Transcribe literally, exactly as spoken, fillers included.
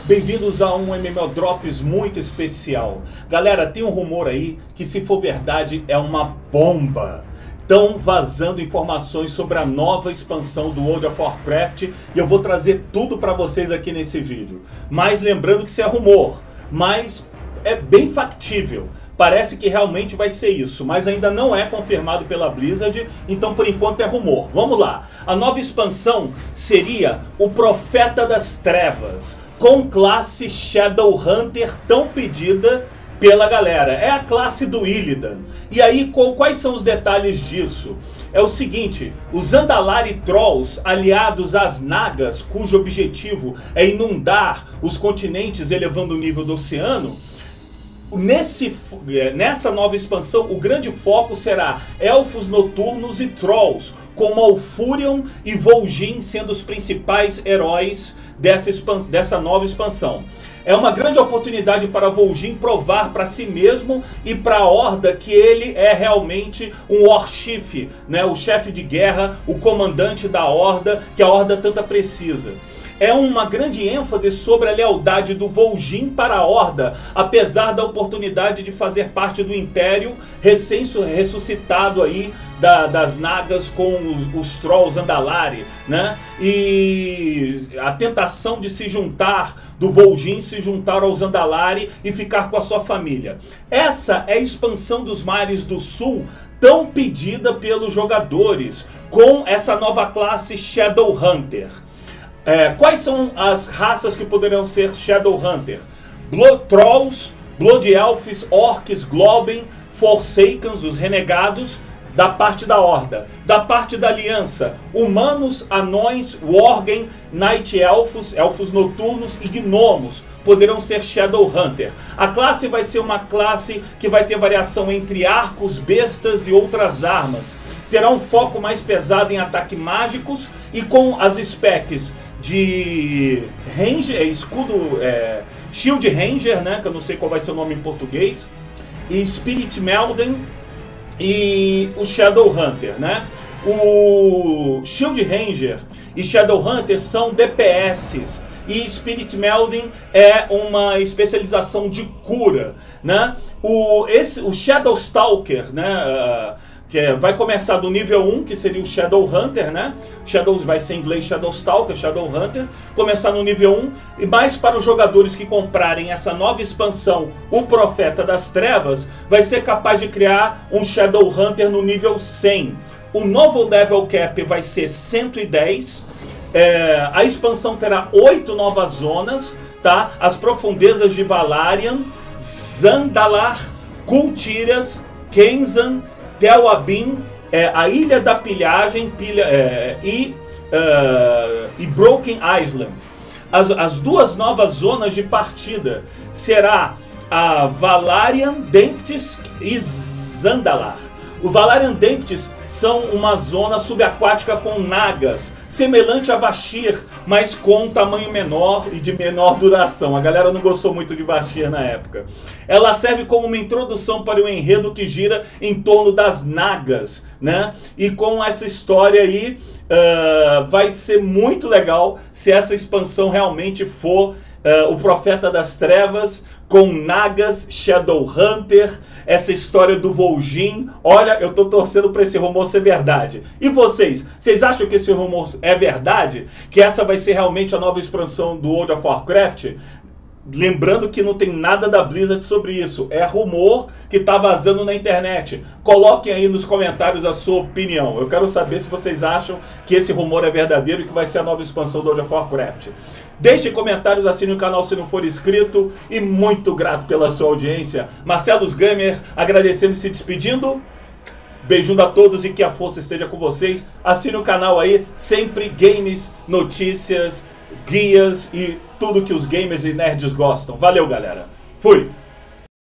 Bem-vindos a um M M O Drops muito especial. Galera, tem um rumor aí que, se for verdade, é uma bomba. Estão vazando informações sobre a nova expansão do World of Warcraft e eu vou trazer tudo para vocês aqui nesse vídeo. Mas lembrando que isso é rumor, mas é bem factível. Parece que realmente vai ser isso, mas ainda não é confirmado pela Blizzard, então por enquanto é rumor. Vamos lá. A nova expansão seria o Profeta das Trevas, com classe Shadowhunter tão pedida pela galera. É a classe do Illidan. E aí, quais são os detalhes disso? É o seguinte: os Andalari Trolls, aliados às Nagas, cujo objetivo é inundar os continentes elevando o nível do oceano, Nesse, nessa nova expansão, o grande foco será Elfos Noturnos e Trolls, com Malfurion e Vol'jin sendo os principais heróis dessa, dessa nova expansão. É uma grande oportunidade para Vol'jin provar para si mesmo e para a Horda que ele é realmente um Warchief, né? O chefe de guerra, o comandante da Horda, que a Horda tanto precisa. É uma grande ênfase sobre a lealdade do Vol'jin para a Horda, apesar da oportunidade de fazer parte do Império recém-ressuscitado aí da, das Nagas com os, os Trolls Andalari, né? E a tentação de se juntar, do Vol'jin se juntar aos Andalari e ficar com a sua família. Essa é a expansão dos Mares do Sul, tão pedida pelos jogadores, com essa nova classe Shadowhunter. É, quais são as raças que poderão ser Shadowhunter? Blood Trolls, Blood Elves, Orcs, Globen, Forsakens, os Renegados, da parte da Horda. Da parte da Aliança, Humanos, Anões, Worgen, Night Elfos, Elfos Noturnos e Gnomos poderão ser Shadowhunter. A classe vai ser uma classe que vai ter variação entre arcos, bestas e outras armas. Terá um foco mais pesado em ataques mágicos e com as specs de Ranger, escudo, é, Shield Ranger, né, que eu não sei qual vai ser o nome em português, e Spirit Melden e o Shadowhunter, né? O Shield Ranger e Shadowhunter são D P S e Spirit Melden é uma especialização de cura, né? O, esse, o Shadowstalker, né? Uh, que é, vai começar do nível um, que seria o Shadowhunter, né? Shadows vai ser em inglês Shadowstalker, Shadowhunter. Começar no nível um. E mais para os jogadores que comprarem essa nova expansão, o Profeta das Trevas, vai ser capaz de criar um Shadowhunter no nível cem. O novo level cap vai ser cento e dez. É, a expansão terá oito novas zonas, tá? As profundezas de Valarian, Zandalar, Kultiras, Kenzan, Tel Abin, é, a Ilha da Pilhagem pilha, é, e, uh, e Broken Island. As, as duas novas zonas de partida será a Valarian Demptis e Zandalar. O Valarian Demptis são uma zona subaquática com nagas, semelhante a Vashir, mas com tamanho menor e de menor duração. A galera não gostou muito de Vashir na época. Ela serve como uma introdução para o enredo que gira em torno das nagas, né? E com essa história aí, uh, vai ser muito legal se essa expansão realmente for uh, o Profeta das Trevas, com nagas, Shadowhunter, essa história do Vol'jin. Olha, eu tô torcendo para esse rumor ser verdade. E vocês? Vocês acham que esse rumor é verdade? Que essa vai ser realmente a nova expansão do World of Warcraft? Lembrando que não tem nada da Blizzard sobre isso. É rumor que tá vazando na internet. Coloquem aí nos comentários a sua opinião. Eu quero saber se vocês acham que esse rumor é verdadeiro e que vai ser a nova expansão do World of Warcraft. Deixem comentários, assine o canal se não for inscrito. E muito grato pela sua audiência. Marcelos Gamer agradecendo e se despedindo. Beijando a todos e que a força esteja com vocês. Assine o canal aí. Sempre games, notícias, guias e tudo que os gamers e nerds gostam. Valeu, galera. Fui!